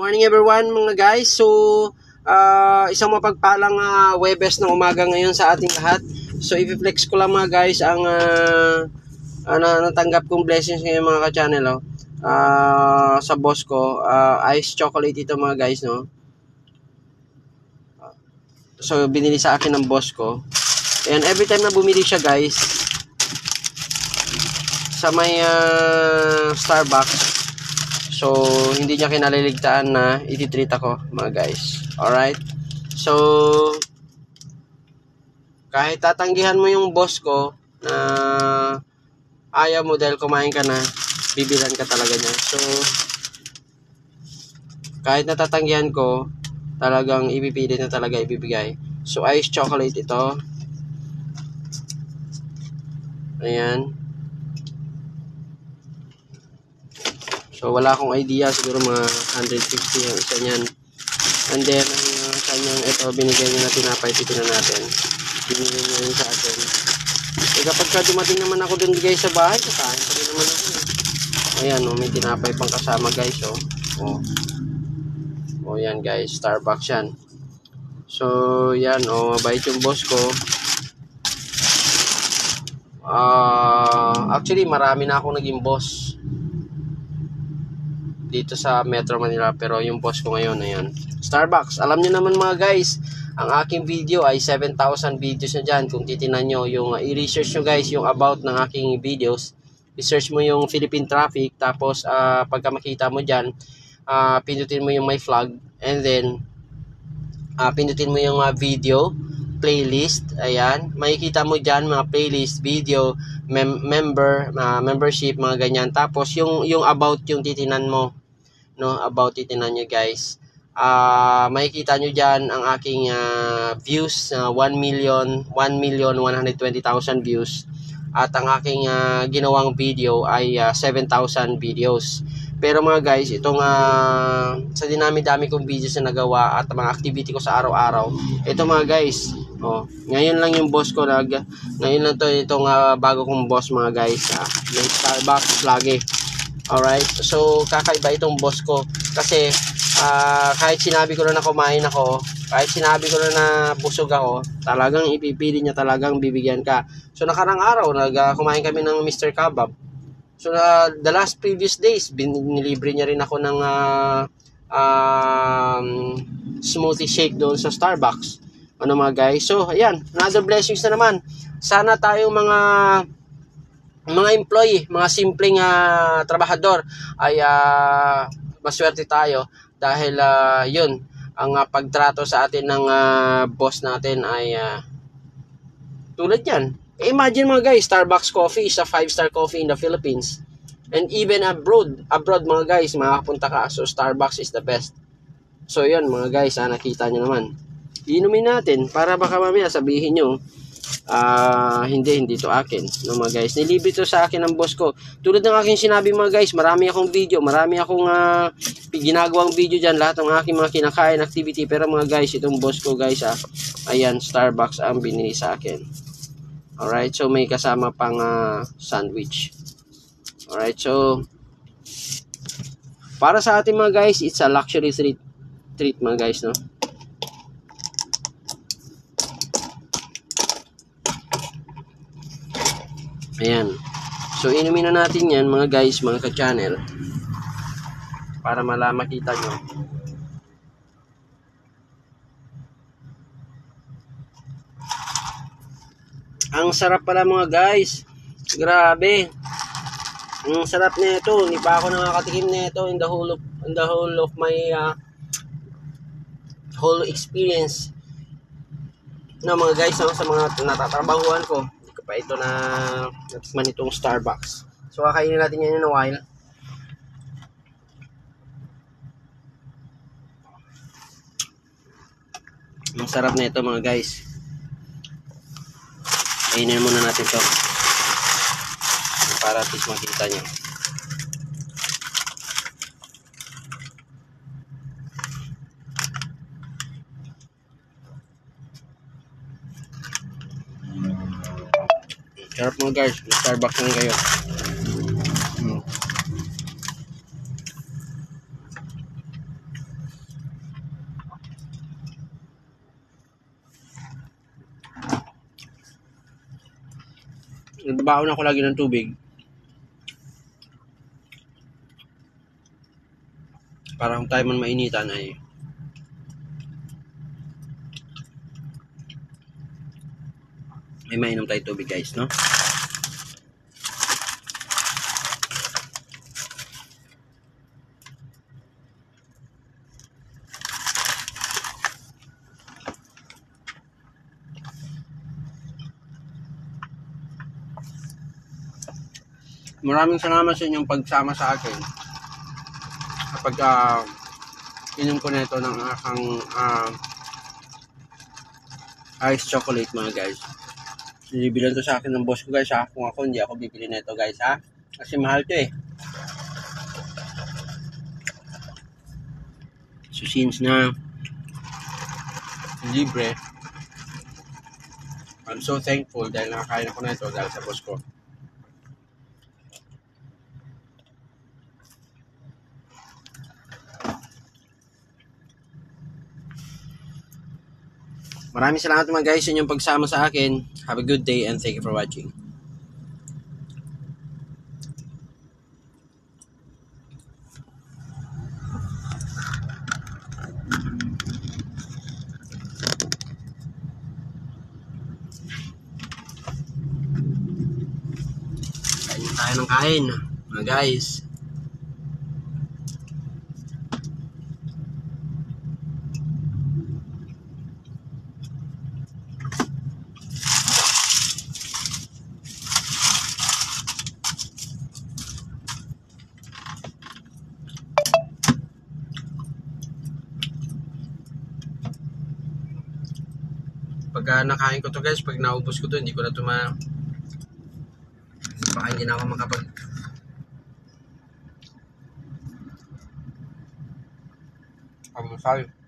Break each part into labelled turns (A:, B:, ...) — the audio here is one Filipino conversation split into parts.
A: Morning everyone mga guys. So, isang mapagpalang Webes ng umaga ngayon sa ating lahat. So, i-flex ko lang mga guys ang natanggap kong blessings ngayon mga ka-channel. Sa boss ko. Ice chocolate ito mga guys. No? So, binili sa akin ng boss ko. And every time na bumili siya guys, sa may Starbucks, so, hindi niya kinaliligtaan na ititreat ako, mga guys. Alright? So, kahit tatanggihan mo yung boss ko na ayaw mo dahil kumain ka na, bibilan ka talaga niya. So, kahit natatanggihan ko, talagang ipipilit na talaga ibibigay. So, ice chocolate ito. Ayan. So, wala akong idea. Siguro mga 150 yung isa niyan. And then, ang kanyang ito, binigay niya na tinapay. Titignan natin. Binigay niya yun sa atin. E kapag ka dumating naman ako dun guys sa bahay, kakain pa rin naman ako. Ayan, may tinapay pang kasama guys. O yan guys, Starbucks yan. So, yan. Mabait yung boss ko. Actually, marami na akong naging boss dito sa Metro Manila, pero yung boss ko ngayon, ayan, Starbucks. Alam nyo naman mga guys, ang aking video ay 7,000 videos na dyan. Kung titignan nyo, yung i-research nyo guys, yung about ng aking videos, i-search mo yung Philippine traffic, tapos pagka makita mo dyan, pindutin mo yung my flag, and then pindutin mo yung video playlist. Ayan, makikita mo dyan mga playlist, video, membership, mga ganyan. Tapos yung about yung titinan mo, no, about titinan nyo guys. Makikita nyo dyan ang aking views, 1,120,000 views, at ang aking ginawang video ay 7,000 videos. Pero mga guys, itong sa dinami-dami kong videos na nagawa at mga activity ko sa araw-araw, ito mga guys, ngayon lang yung boss ko ngayon lang itong bago kong boss mga guys, may Starbucks lagi. Alright, so kakaiba itong boss ko kasi kahit sinabi ko na kumain ako, kahit sinabi ko na busog ako, talagang ipipili niya, talagang bibigyan ka. So nakarang araw kumain kami ng Mr. Kebab. So the last previous days, binilibre niya rin ako ng smoothie shake doon sa Starbucks. Ano mga guys? So ayan, another blessings na naman. Sana tayong mga employee, mga simpleng trabahador ay maswerte tayo dahil yun, ang pagtrato sa atin ng boss natin ay tulad yan. Imagine mga guys, Starbucks coffee is a 5-star coffee in the Philippines. And even abroad mga guys, makakapunta ka. So Starbucks is the best. So yun mga guys, nakita nyo naman. Inumin natin para baka mamaya sabihin nyo, hindi to akin, no mga guys. Nilibre to sa akin ng boss ko. Tulad ng aking sinabi mga guys, marami akong video, marami akong ginagawang video dyan, lahat ng aking mga kinakain activity. Pero mga guys, itong boss ko guys, ayan, Starbucks ang binili sa akin. Alright, so may kasama pang sandwich. Alright, so para sa ating mga guys, it's a luxury treat mga guys, no? Ayan. So, inumin na natin yan, mga guys, mga ka-channel. Para makita nyo. Ang sarap pala mga guys. Grabe. Ang sarap nito. Hindi pa ako nakakatikim nito in the whole of my whole experience. No, mga guys, sa mga natatrabahuan ko. Pa ito na natikman itong Starbucks. So kakainin natin yan in a while. Ang sarap na ito mga guys. Kainin muna natin ito para at least makita nyo. Sarap mga guys, Starbucks lang kayo. Nagbabaon ako lagi ng tubig para kung tayo man mainitan ay may mainom tayo tubig guys, no? Maraming salamat sa inyong pagsama sa akin kapag inom ko na ito ng aking ice chocolate mga guys. Binibilan to sa akin ng boss ko guys ha. Kung ako, hindi ako bibili na ito guys ha. Kasi mahal to eh. So since na libre, I'm so thankful dahil nakakain ako na ito dahil sa boss ko. Maraming salamat mga guys sa inyong pagsama sa akin. Have a good day and thank you for watching. Kain tayo ng kain mga guys. Pagka nakain ko to guys, pag naubos ko to, hindi ko na to baka hindi na ako makapag almusal.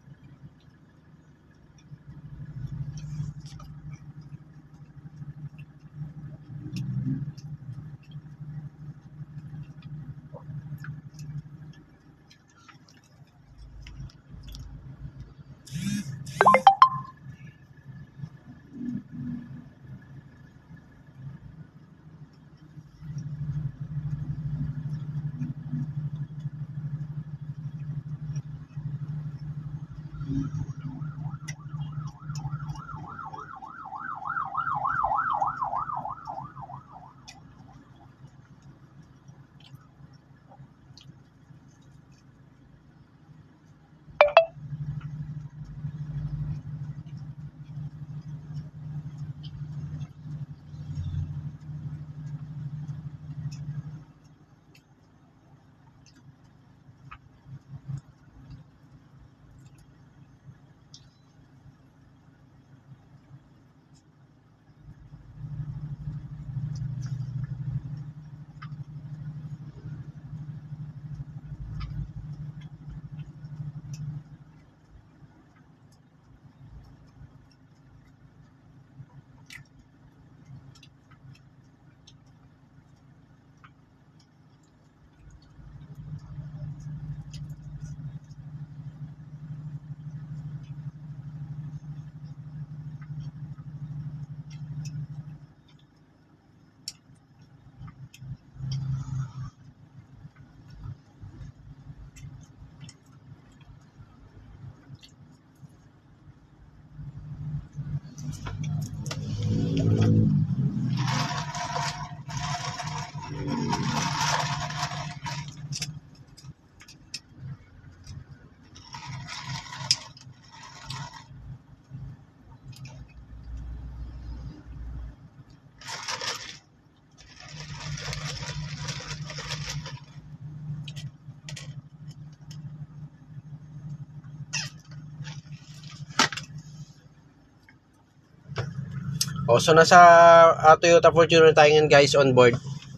A: So nasa Toyota Fortuner tayo ngayon guys on board.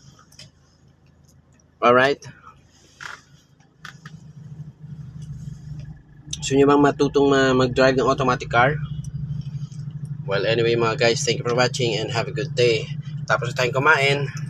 A: Alright. Gusto nyo bang matutong mag-drive ng automatic car? Well, anyway mga guys, thank you for watching and have a good day. Tapos na tayong kumain.